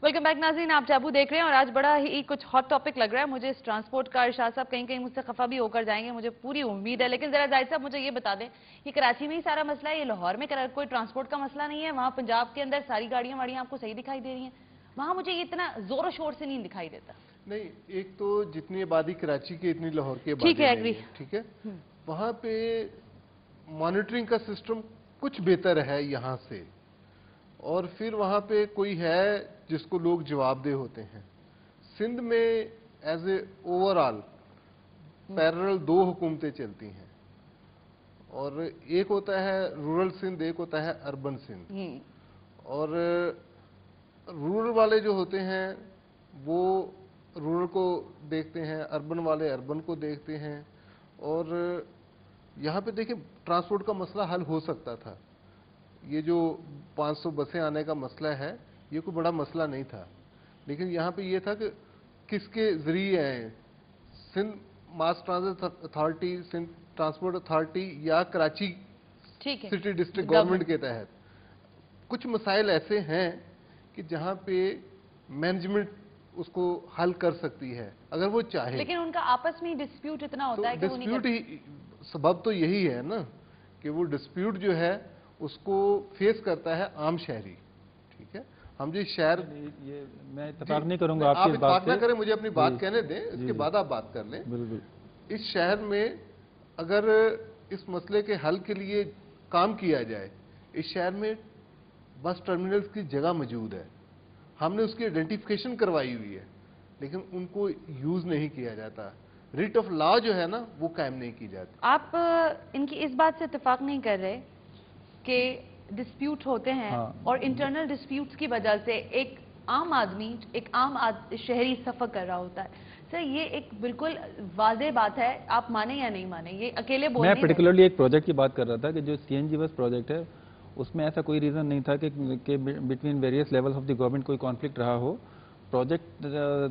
Welcome back नाज़रीन, आप जाबू देख रहे हैं और आज बड़ा ही कुछ हॉट टॉपिक लग रहा है मुझे इस ट्रांसपोर्ट का। इरशाद साहब कहीं कहीं मुझसे खफा भी होकर जाएंगे, मुझे पूरी उम्मीद है। लेकिन जरा जाहिद साहब मुझे ये बता दें, ये कराची में ही सारा मसला है, ये लाहौर में कोई ट्रांसपोर्ट का मसला नहीं है? वहाँ पंजाब के अंदर सारी गाड़ियाँ वाड़ियाँ आपको सही दिखाई दे रही हैं, वहाँ मुझे ये इतना जोर शोर से नहीं दिखाई देता। नहीं, एक तो जितनी आबादी कराची की इतनी लाहौर की आबादी ठीक है, एग्री, ठीक है। वहाँ पे मॉनिटरिंग का सिस्टम कुछ बेहतर है यहाँ से, और फिर वहाँ पे कोई है जिसको लोग जवाबदेह होते हैं। सिंध में एज ए ओवरऑल पैरेलल दो हुकूमतें चलती हैं, और एक होता है रूरल सिंध, एक होता है अर्बन सिंध। और रूरल वाले जो होते हैं वो रूरल को देखते हैं, अर्बन वाले अर्बन को देखते हैं। और यहाँ पे देखिए ट्रांसपोर्ट का मसला हल हो सकता था। ये जो 500 बसें आने का मसला है, ये कोई बड़ा मसला नहीं था, लेकिन यहाँ पे ये था कि किसके जरिए आए, Sindh mass transit authority, Sindh transport authority या कराची सिटी डिस्ट्रिक्ट गवर्नमेंट के तहत। कुछ मसाइल ऐसे हैं कि जहाँ पे मैनेजमेंट उसको हल कर सकती है अगर वो चाहे। लेकिन उनका आपस में डिस्प्यूट इतना होता है कि डिस्प्यूट ही सबब तो यही है ना कि वो डिस्प्यूट जो है उसको फेस करता है आम शहरी। ठीक है, हम जो शहर, ये मैं इत्तेफाक नहीं करूंगा आपकी बात ना करें, मुझे अपनी बात कहने दें, इसके बाद आप बात कर लें। बिल्कुल। इस शहर में अगर इस मसले के हल के लिए काम किया जाए, इस शहर में बस टर्मिनल्स की जगह मौजूद है, हमने उसकी आइडेंटिफिकेशन करवाई हुई है, लेकिन उनको यूज नहीं किया जाता। रिट ऑफ लॉ जो है ना वो कायम नहीं की जाती। आप इनकी इस बात से इत्तेफाक नहीं कर रहे कि डिस्प्यूट होते हैं? हाँ। और इंटरनल डिस्प्यूट्स की वजह से एक आम आदमी, शहरी सफर कर रहा होता है। सर ये एक बिल्कुल वाज़ेह बात है, आप माने या नहीं माने, ये अकेले बोल मैं पर्टिकुलरली एक प्रोजेक्ट की बात कर रहा था कि जो सीएनजी बस प्रोजेक्ट है उसमें ऐसा कोई रीज़न नहीं था कि between various levels of the government कोई कॉन्फ्लिक्ट रहा हो। Project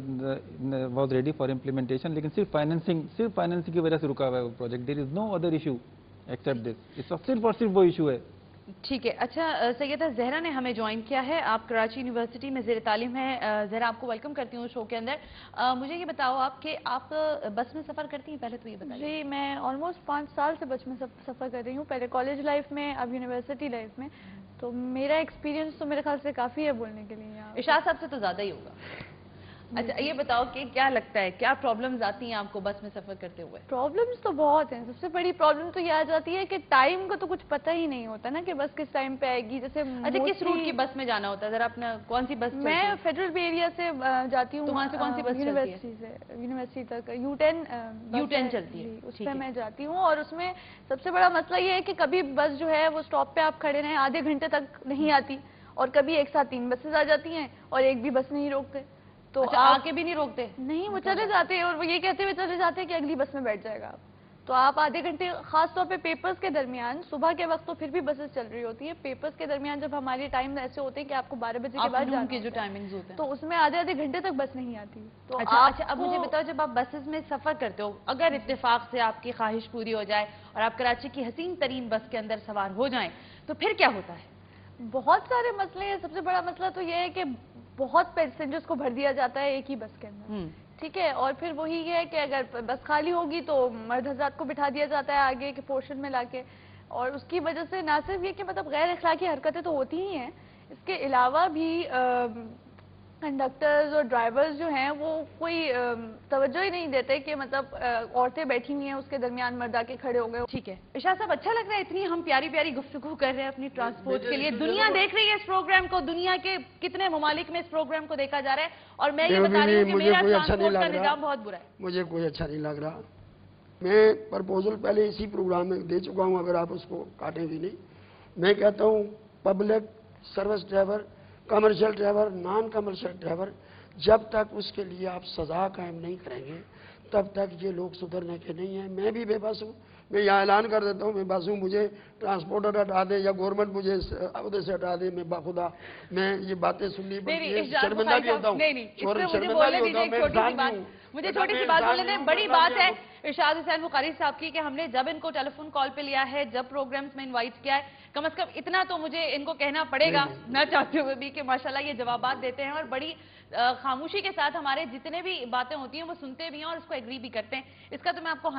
was ready for implementation, लेकिन सिर्फ फाइनेंसिंग की वजह से रुका हुआ है वो project. There is no other issue except this, इस सिर्फ और सिर्फ वो इशू है। ठीक है, अच्छा सैयदा ज़हरा ने हमें ज्वाइन किया है, आप कराची यूनिवर्सिटी में ज़ेर तालीम है। ज़हरा आपको वेलकम करती हूँ शो के अंदर। मुझे ये बताओ आप कि आप बस में सफ़र करती हैं? पहले तो ये बताइए। जी, मैं ऑलमोस्ट 5 साल से बस में सफ़र कर रही हूँ, पहले कॉलेज लाइफ में, अब यूनिवर्सिटी लाइफ में। तो मेरा एक्सपीरियंस तो मेरे ख्याल से काफ़ी है बोलने के लिए। इरशाद साहब से तो ज़्यादा ही होगा। अच्छा ये बताओ कि क्या लगता है, क्या प्रॉब्लम्स आती हैं आपको बस में सफर करते हुए? प्रॉब्लम्स तो बहुत हैं। सबसे बड़ी प्रॉब्लम तो ये आ जाती है कि टाइम का तो कुछ पता ही नहीं होता ना कि बस किस टाइम पे आएगी। जैसे अच्छा किस रूट की बस में जाना होता है? जरा अपना कौन सी बस? मैं फेडरल बे एरिया से जाती हूँ। तो वहाँ से कौन सी बस? यूनिवर्सिटी से यूनिवर्सिटी तक U10 चलती है, उस पर मैं जाती हूँ। और उसमें सबसे बड़ा मसला ये है कि कभी बस जो है वो स्टॉप पे आप खड़े रहें आधे घंटे तक नहीं आती, और कभी एक साथ 3 बसेस आ जाती हैं और एक भी बस नहीं रोकते। तो अच्छा, आके भी नहीं रोकते? नहीं, वो चले जाते हैं और वो ये कहते हुए चले जाते हैं कि अगली बस में बैठ जाएगा आप। तो आप आधे घंटे, खास तौर पे पेपर्स के दरमियान, सुबह के वक्त तो फिर भी बसेस चल रही होती है, पेपर्स के दरमियान जब हमारे टाइम ऐसे होते हैं कि आपको 12 बजे के बाद जाना के जो टाइमिंग्स होते हैं, तो उसमें आधे घंटे तक बस नहीं आती। तो अच्छा अब मुझे बताओ, जब आप बसेस में सफर करते हो, अगर इत्तेफाक से आपकी ख्वाहिश पूरी हो जाए और आप कराची की हसीन तरीन बस के अंदर सवार हो जाएं, तो फिर क्या होता है? बहुत सारे मसले हैं। सबसे बड़ा मसला तो यह है कि बहुत पैसेंजर्स को भर दिया जाता है एक ही बस के अंदर। ठीक है, और फिर वही है कि अगर बस खाली होगी तो मर्द हज़रात को बिठा दिया जाता है आगे के पोर्शन में लाके, और उसकी वजह से ना सिर्फ ये कि मतलब गैर अखलाकी हरकतें तो होती ही हैं, इसके अलावा भी कंडक्टर्स और ड्राइवर्स जो हैं वो कोई तवज्जो ही नहीं देते कि मतलब औरतें बैठी हुई हैं उसके दरमियान मर्द आके खड़े हो गए। ठीक है इरशाद साहब, अच्छा लग रहा है, इतनी हम प्यारी प्यारी गुफ्तगू कर रहे हैं अपनी ट्रांसपोर्ट के लिए। दुनिया देख रही है इस प्रोग्राम को, दुनिया के कितने ममालिक में इस प्रोग्राम को देखा जा रहा है, और मैं ये बता रही हूँ कि मेरा ट्रांसपोर्ट का निजाम बहुत बुरा है। मुझे कोई अच्छा नहीं लग रहा। मैं प्रपोजल पहले इसी प्रोग्राम में दे चुका हूँ, अगर आप उसको काटें भी नहीं। मैं कहता हूँ public service driver, commercial driver, non commercial driver, जब तक उसके लिए आप सज़ा कायम नहीं करेंगे तब तक ये लोग सुधरने के नहीं हैं। मैं भी बेबस हूँ, मैं यहाँ ऐलान कर देता हूँ, मैं बस हूँ। मुझे ट्रांसपोर्टर हटा दे या गवर्नमेंट मुझे अहदे से हटा दे, मैं बाखुदा मैं ये बातें सुननी पड़ती है, शर्मिंदा भी होता हूँ। मुझे छोटी सी बात बोलने दें, बड़ी बात है। इरशाद हुसैन बुखारी साहब की कि हमने जब इनको टेलीफोन कॉल पे लिया है, जब प्रोग्राम्स में इनवाइट किया है, कम से कम इतना तो मुझे इनको कहना पड़ेगा ना चाहते हुए भी कि माशाल्लाह ये जवाबात देते हैं और बड़ी खामोशी के साथ हमारे जितने भी बातें होती हैं वो सुनते भी हैं और उसको एग्री भी करते हैं। इसका तो मैं आपको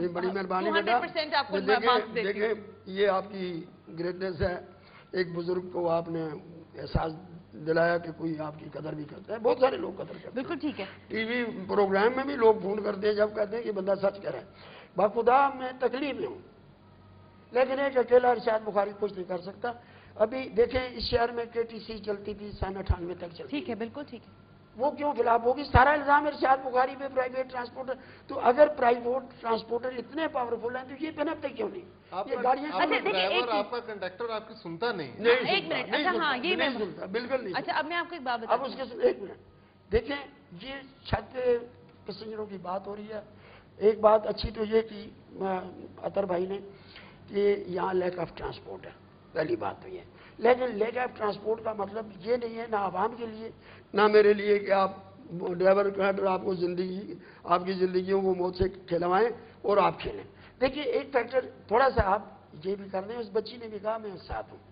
100% आपको मार्क्स देती हूँ। देखिए, ये आपकी ग्रेटनेस है, एक बुजुर्ग को आपने एहसास दिलाया कि कोई आपकी कदर भी करता है। बहुत सारे लोग कदर करते हैं। बिल्कुल ठीक है। टीवी प्रोग्राम में भी लोग फोन करते हैं जब कहते हैं कि बंदा सच कह रहा है। बाखुदा मैं तकलीफ में हूँ, लेकिन एक अकेला इरशाद बुखारी कुछ नहीं कर सकता। अभी देखें, इस शहर में KTC चलती थी सन 98 तक चलती। ठीक है, बिल्कुल ठीक है। वो क्यों खिलाफ होगी? सारा इल्जाम इरशाद बुखारी पे, प्राइवेट ट्रांसपोर्टर। तो अगर प्राइवेट ट्रांसपोर्टर इतने पावरफुल हैं तो ये पनपते क्यों नहीं? ये गाड़ियां ड्राइवर, आपका कंडक्टर आपकी सुनता नहीं। एक मिनट, अच्छा हाँ, ये मैं सुनता, बिल्कुल नहीं। अच्छा, अब मैं आपको एक बात बताऊं। अब उसके एक मिनट देखें, ये छत पे पैसेंजरों की बात हो रही है। एक बात अच्छी तो ये की अतर भाई ने कि यहाँ लैक ऑफ ट्रांसपोर्ट है, पहली बात तो ये। लेकिन लैक ऑफ ट्रांसपोर्ट का मतलब ये नहीं है ना आवाम के लिए ना मेरे लिए कि आप ड्राइवर कंडक्टर आपको जिंदगी, आपकी जिंदगियों को मौत से खिलवाएं और आप खेलें। देखिए, एक फैक्टर थोड़ा सा आप ये भी कर दें, उस बच्ची ने भी कहा मैं साथ हूं,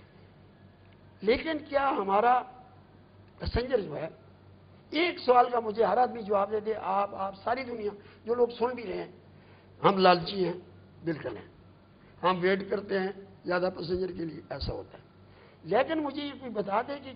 लेकिन क्या हमारा पैसेंजर जो है, एक सवाल का मुझे हर आदमी जवाब दे दे, आप सारी दुनिया जो लोग सुन भी रहे हैं, हम लालची हैं, बिल्कुल हैं, हम वेट करते हैं ज्यादा पैसेंजर के लिए, ऐसा होता है। लेकिन मुझे ये कोई बता दे कि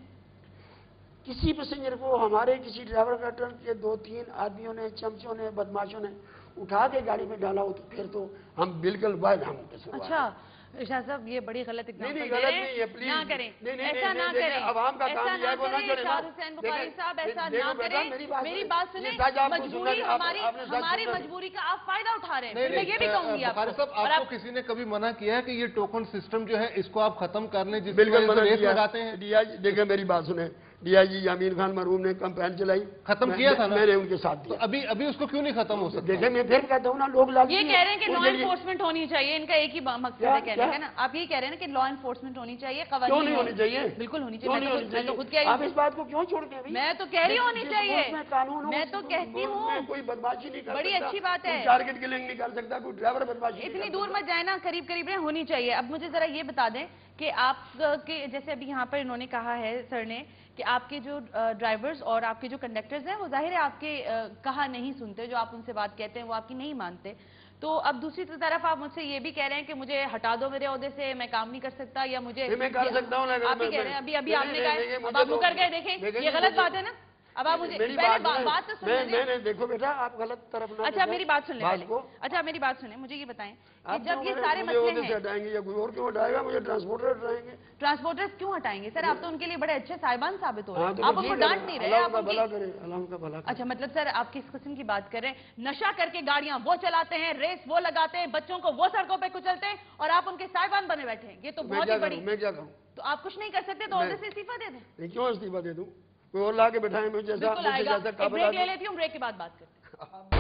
किसी पैसेंजर को हमारे किसी ड्राइवर कंडक्टर के 2-3 आदमियों ने, चमचों ने, बदमाशों ने उठा के गाड़ी में डाला हो तो फिर तो हम बिल्कुल वायद हम। अच्छा इरशाद साहब, ये बड़ी गलत एग्जांपल दे रहे हैं, ना करें, ऐसा ना करें, आवाम का काम है वो ना छोड़े। इरशाद हुसैन बुखारी साहब, ऐसा ना करें, मेरी बात सुने। मजबूरी हमारी मजबूरी का आप फायदा उठा रहे हैं। मैं ये भी कहूंगी आपको किसी ने कभी मना किया है कि ये टोकन सिस्टम जो है इसको आप खत्म कर लें, बिल्कुल रेस लगाते हैं? देखिए मेरी बात सुने, DIG यामीन खान मरहूम ने कैंपेन चलाई, खत्म किया था ना, मैंने उनके साथ दिया। तो अभी उसको क्यों नहीं खत्म हो सकता? देखिए, मैं फिर कहता हूँ ना, लोग ये कह रहे हैं कि लॉ एनफोर्समेंट होनी चाहिए, इनका एक ही मकसद है कहने का ना। आप ये कह रहे हैं कि लॉ एनफोर्समेंट होनी चाहिए, क्यों नहीं होनी चाहिए? बिल्कुल होनी चाहिए। आप इस बात को क्यों छोड़ते हैं? मैं तो कह रही होनी चाहिए, कानून, मैं तो कहती हूँ कोई बदमाशी नहीं कर सकता, बड़ी अच्छी बात है, टारगेट किलिंग नहीं कर सकता, कोई ड्राइवर बदमाशी। इतनी दूर मत जाए ना, करीब करीब होनी चाहिए। अब मुझे जरा ये बता दें कि आपके जैसे अभी यहाँ पर इन्होंने कहा है सर ने कि आपके जो ड्राइवर्स और आपके जो कंडक्टर्स हैं वो जाहिर है आपके कहा नहीं सुनते, जो आप उनसे बात कहते हैं वो आपकी नहीं मानते। तो अब दूसरी तरफ आप मुझसे ये भी कह रहे हैं कि मुझे हटा दो मेरे ओहदे से, मैं काम नहीं कर सकता, या मुझे मैं कर सकता हूँ। आप ही कह रहे हैं, अभी आपने कहा, अब आप मुकर गए। देखें, ये गलत बात है ना। अब आप मुझे बात तो सुन मैंने देखो बेटा, आप गलत तरफ ना। अच्छा मेरी बात सुन ले पहले। अच्छा मेरी बात सुने, मुझे ये बताएं कि जब ये सारे मसले हैं, हटाएंगे या कोई और क्यों हटाएगा? मुझे ट्रांसपोर्टर हटाएंगे। ट्रांसपोर्टर्स क्यों हटाएंगे सर? आप तो उनके लिए बड़े अच्छे साहिबान साबित हो रहे हैं, आप उनको डांट नहीं रहे। अल्लाह का भला करे, अल्लाह का भला करे। अच्छा, मतलब सर आप किस किस्म की बात कर रहे हैं? नशा करके गाड़ियां वो चलाते हैं, रेस वो लगाते हैं, बच्चों को वो सड़कों पे कुचलते हैं और आप उनके साहिबान बने बैठे हैं। ये तो बहुत ही बड़ी। मैं क्या करूं? तो आप कुछ नहीं कर सकते, तो ओहदे से इस्तीफा दे दें। क्यों इस्तीफा दे दूं? कोई और ला के बैठाए मुझे जैसा ब्रेक ले लेती हूँ, ब्रेक के बाद बात करते हैं।